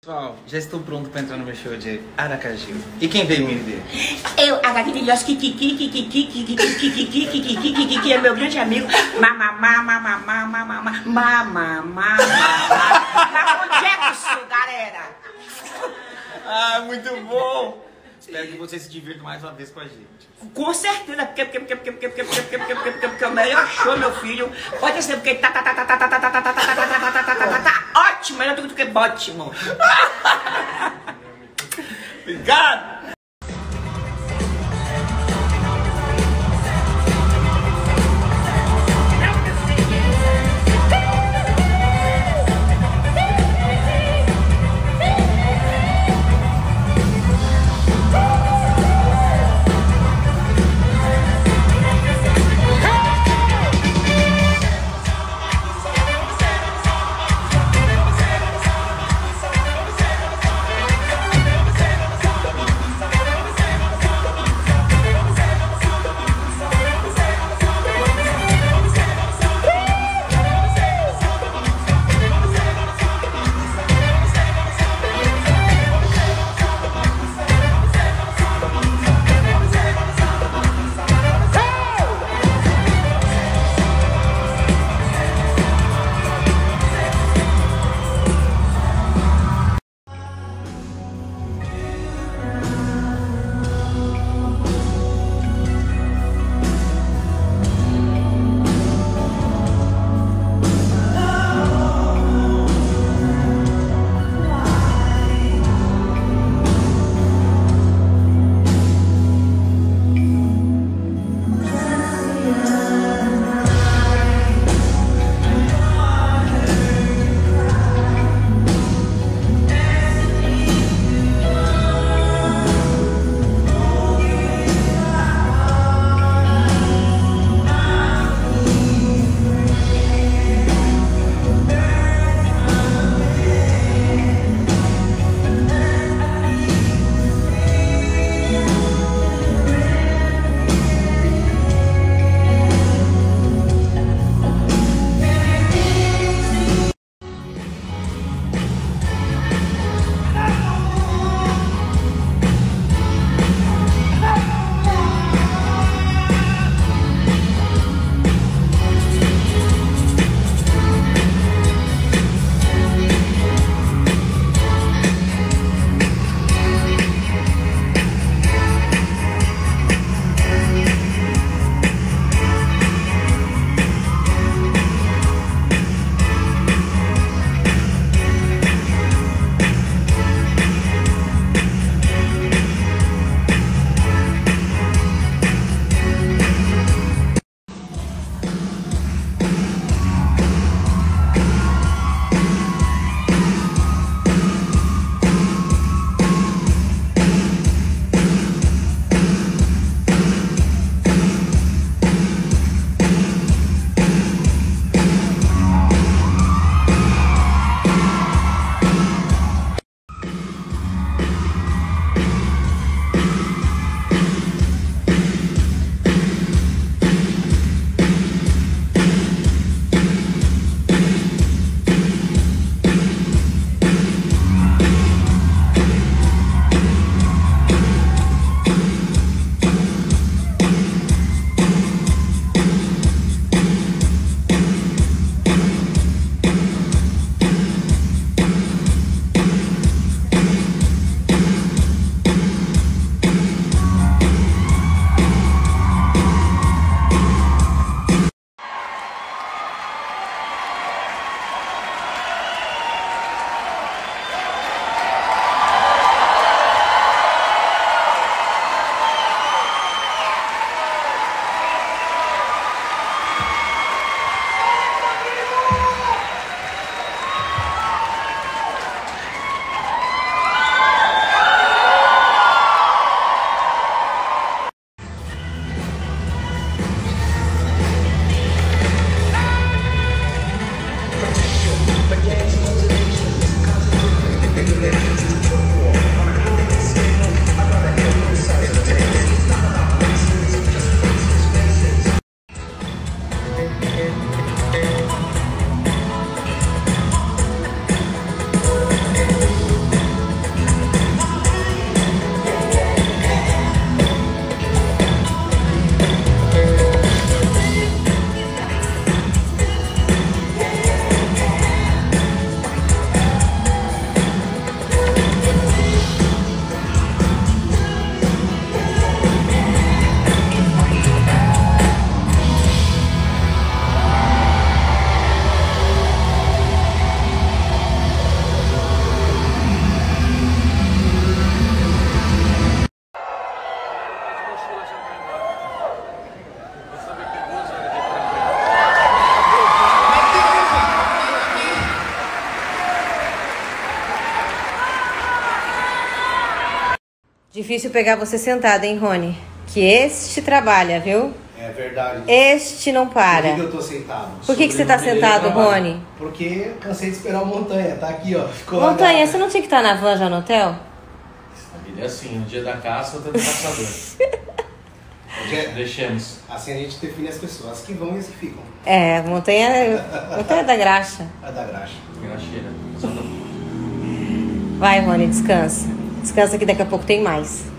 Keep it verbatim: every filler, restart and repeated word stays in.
Pessoal, já estou pronto para entrar no meu show de Aracaju. E quem veio me ver? Eu, a Gaguilhos, que que que que que que que que que que que que que que que é meu grande amigo. Mamá, mamá, mamá, mamá, mamá, mamá, mamá. Onde é que sou, galera? Ah, muito bom! Espero que vocês se divirtam mais uma vez com a gente. Com certeza, porque porque porque porque porque porque porque porque porque porque o melhor show, meu filho. Pode ser porque tá tá tá tá tá tá tá tá tá tá tá tá tá tá tá tá ótimo, melhor do que ótimo. Obrigado! Difícil pegar você sentada, hein, Rony? Que este trabalha, viu? É verdade. Este não para. Por que, que eu tô sentado? Por que, que você tá sentado, Rony? Porque cansei de esperar o Montanha. Tá aqui, ó. Ficou Montanha, lá, você não tinha que estar na van já no hotel? A vida é assim, no dia da caça, eu tô no caçador. Deixemos. Assim a gente define as pessoas que vão e as que ficam. É, Montanha, montanha é da graxa. É da graxa. Graxeira. Vai, Rony, descansa. Descansa que daqui a pouco tem mais.